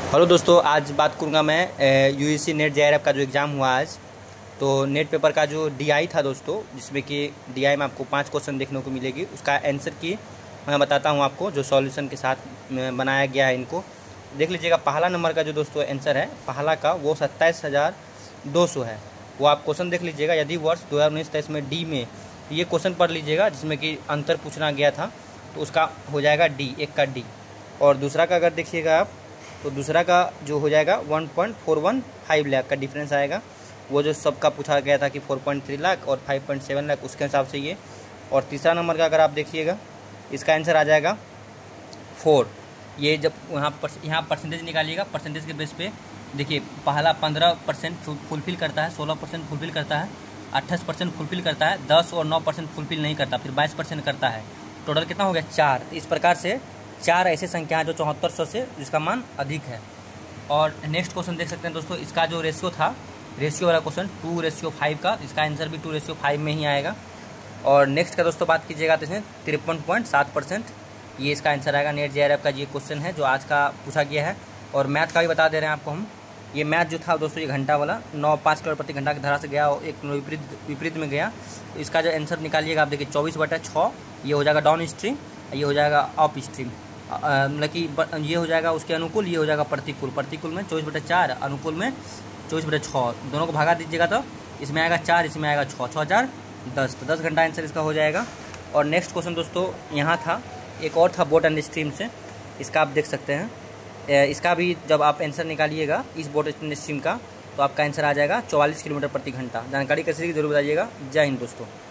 Hello दोस्तों, आज बात करूंगा मैं यूजीसी नेट जेआरएफ का जो एग्ज़ाम हुआ आज। तो नेट पेपर का जो डीआई था दोस्तों, जिसमें कि डीआई में आपको 5 क्वेश्चन देखने को मिलेगी। उसका आंसर की मैं बताता हूं आपको, जो सॉल्यूशन के साथ बनाया गया है। इनको देख लीजिएगा। पहला नंबर का जो दोस्तों आंसर है पहला का, वो 27,200 है। वो आप क्वेश्चन देख लीजिएगा। यदि वर्ष 2019-23 में डी में ये क्वेश्चन पढ़ लीजिएगा, जिसमें कि अंतर पूछना गया था, तो उसका हो जाएगा डी, एक का डी। और दूसरा का अगर देखिएगा आप, तो दूसरा का जो हो जाएगा 1.415 लाख का डिफरेंस आएगा। वो जो सबका पूछा गया था कि 4.3 लाख और 5.7 लाख, उसके हिसाब से ये। और तीसरा नंबर का अगर आप देखिएगा, इसका आंसर आ जाएगा 4। ये जब यहाँ परसेंटेज निकालिएगा, परसेंटेज के बेस पे देखिए, पहला 15% फुलफिल करता है, 16% फुलफिल करता है, 28% फुलफिल करता है, 10 और 9% फुलफिल नहीं करता, फिर 22% करता है। टोटल कितना हो गया? 4। इस प्रकार से 4 ऐसे संख्या है जो 7400 से जिसका मान अधिक है। और नेक्स्ट क्वेश्चन देख सकते हैं दोस्तों, इसका जो रेशियो था, रेशियो वाला क्वेश्चन 2:5 का, इसका आंसर भी 2:5 में ही आएगा। और नेक्स्ट का दोस्तों बात कीजिएगा तो इसमें 53.7% ये इसका आंसर आएगा। नेट जेआरएफ का ये क्वेश्चन है जो आज का पूछा गया है। और मैथ का भी बता दे रहे हैं आपको हम। ये मैथ जो था दोस्तों, ये घंटा वाला 5 किलोमीटर प्रति घंटा की धारा से गया और एक विपरीत में गया। तो इसका जो आंसर निकालिएगा आप देखिए, 24/6 ये हो जाएगा डाउन स्ट्रीम, ये हो जाएगा अप स्ट्रीम। मतलब कि ये हो जाएगा उसके अनुकूल, ये हो जाएगा प्रतिकूल। प्रतिकूल में 24/4, अनुकूल में 24/6, दोनों को भगा दीजिएगा तो इसमें आएगा 4, इसमें आएगा 6, 6 4 10, तो 10 घंटा आंसर इसका हो जाएगा। और नेक्स्ट क्वेश्चन दोस्तों यहाँ था, एक और था बोट एंड स्ट्रीम से, इसका आप देख सकते हैं। इसका भी जब आप आंसर निकालिएगा इस बोट एंड स्ट्रीम का, तो आपका आंसर आ जाएगा 44 किलोमीटर प्रति घंटा। जानकारी कैसे की जरूर बताइएगा। जय हिंद दोस्तों।